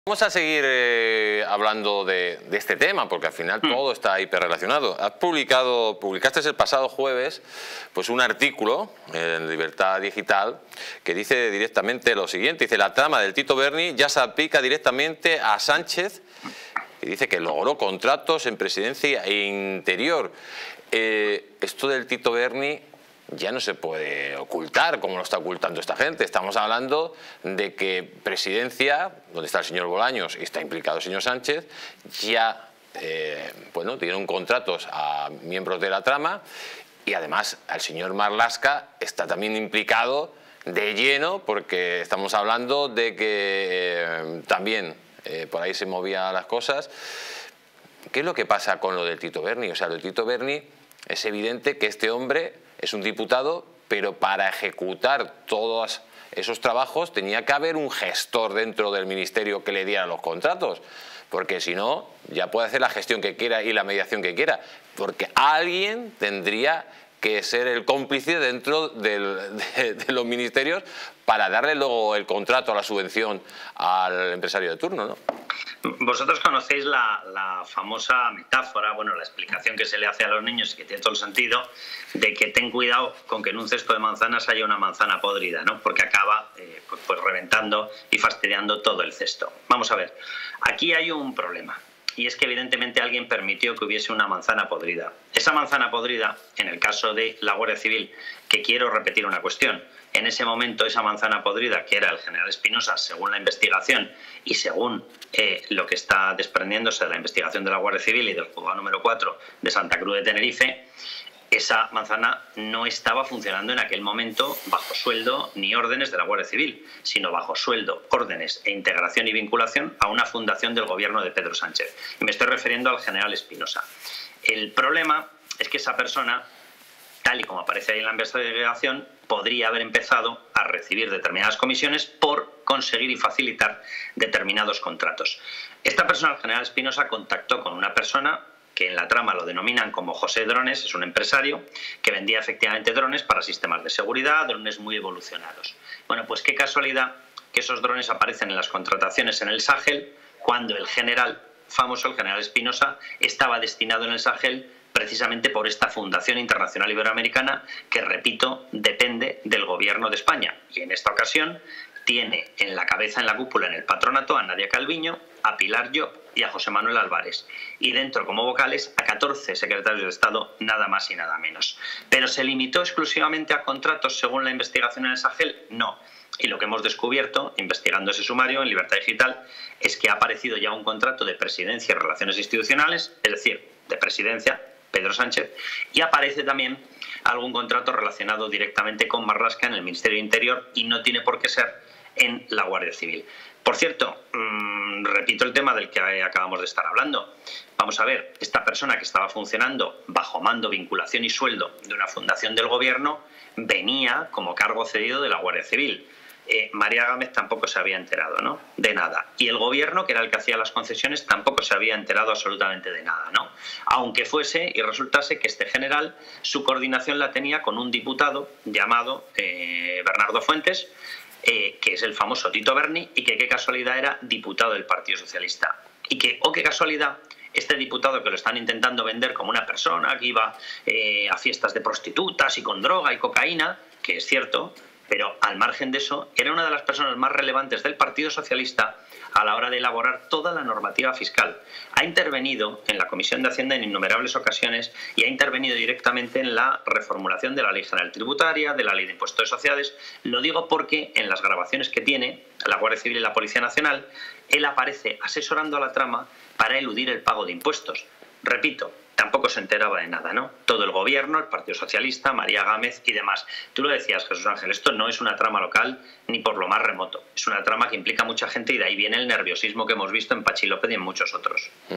Vamos a seguir hablando de este tema, porque al final todo está hiperrelacionado. Publicaste el pasado jueves pues un artículo en Libertad Digital que dice directamente lo siguiente. Dice: la trama del Tito Berni ya se aplica directamente a Sánchez, y dice que logró contratos en Presidencia e Interior. Esto del Tito Berni ya no se puede ocultar como lo está ocultando esta gente. Estamos hablando de que Presidencia, donde está el señor Bolaños y está implicado el señor Sánchez, ya dieron contratos a miembros de la trama, y además el señor Marlaska está también implicado de lleno, porque estamos hablando de que también por ahí se movían las cosas. ¿Qué es lo que pasa con lo del Tito Berni? O sea, lo del Tito Berni es evidente que este hombre es un diputado, pero para ejecutar todos esos trabajos tenía que haber un gestor dentro del ministerio que le diera los contratos, porque si no, ya puede hacer la gestión que quiera y la mediación que quiera, porque alguien tendría que ser el cómplice dentro de los ministerios para darle luego el contrato, a la subvención al empresario de turno, ¿no? Vosotros conocéis la famosa metáfora, bueno, la explicación que se le hace a los niños y que tiene todo el sentido, de que ten cuidado con que en un cesto de manzanas haya una manzana podrida, ¿no? Porque acaba pues reventando y fastidiando todo el cesto. Vamos a ver, aquí hay un problema. Y es que evidentemente alguien permitió que hubiese una manzana podrida. Esa manzana podrida, en el caso de la Guardia Civil, que quiero repetir una cuestión, en ese momento esa manzana podrida, que era el general Espinosa, según la investigación y según lo que está desprendiéndose de la investigación de la Guardia Civil y del juzgado número 4 de Santa Cruz de Tenerife, esa manzana no estaba funcionando en aquel momento bajo sueldo ni órdenes de la Guardia Civil, sino bajo sueldo, órdenes e integración y vinculación a una fundación del gobierno de Pedro Sánchez. Y me estoy refiriendo al general Espinosa. El problema es que esa persona, tal y como aparece ahí en la investigación, podría haber empezado a recibir determinadas comisiones por conseguir y facilitar determinados contratos. Esta persona, el general Espinosa, contactó con una persona que en la trama lo denominan como José Drones, es un empresario que vendía efectivamente drones para sistemas de seguridad, drones muy evolucionados. Bueno, pues qué casualidad que esos drones aparecen en las contrataciones en el Sahel, cuando el general famoso, el general Espinosa, estaba destinado en el Sahel precisamente por esta Fundación Internacional Iberoamericana que, repito, depende del gobierno de España. Y en esta ocasión tiene en la cabeza, en la cúpula, en el patronato, a Nadia Calviño, a Pilar Llop y a José Manuel Álvarez. Y dentro, como vocales, a 14 secretarios de Estado, nada más y nada menos. ¿Pero se limitó exclusivamente a contratos según la investigación en el Sahel? No. Y lo que hemos descubierto, investigando ese sumario en Libertad Digital, es que ha aparecido ya un contrato de Presidencia y Relaciones Institucionales, es decir, de Presidencia, Pedro Sánchez, y aparece también algún contrato relacionado directamente con Marlaska en el Ministerio de Interior, y no tiene por qué ser en la Guardia Civil. Por cierto, repito el tema del que acabamos de estar hablando. Vamos a ver, esta persona que estaba funcionando bajo mando, vinculación y sueldo de una fundación del gobierno venía como cargo cedido de la Guardia Civil. María Gámez tampoco se había enterado, ¿no?, de nada. Y el gobierno, que era el que hacía las concesiones, tampoco se había enterado absolutamente de nada, ¿no? Aunque fuese y resultase que este general, su coordinación la tenía con un diputado llamado Bernardo Fuentes, que es el famoso Tito Berni, y que qué casualidad era diputado del Partido Socialista. Y que, oh qué casualidad, este diputado, que lo están intentando vender como una persona que iba a fiestas de prostitutas y con droga y cocaína, que es cierto, pero al margen de eso, era una de las personas más relevantes del Partido Socialista a la hora de elaborar toda la normativa fiscal. Ha intervenido en la Comisión de Hacienda en innumerables ocasiones y ha intervenido directamente en la reformulación de la Ley General Tributaria, de la Ley de Impuestos de Sociedades. Lo digo porque en las grabaciones que tiene la Guardia Civil y la Policía Nacional, él aparece asesorando a la trama para eludir el pago de impuestos. Repito, tampoco se enteraba de nada, ¿no? Todo el gobierno, el Partido Socialista, María Gámez y demás. Tú lo decías, Jesús Ángel, esto no es una trama local ni por lo más remoto. Es una trama que implica mucha gente y de ahí viene el nerviosismo que hemos visto en Pachi López y en muchos otros.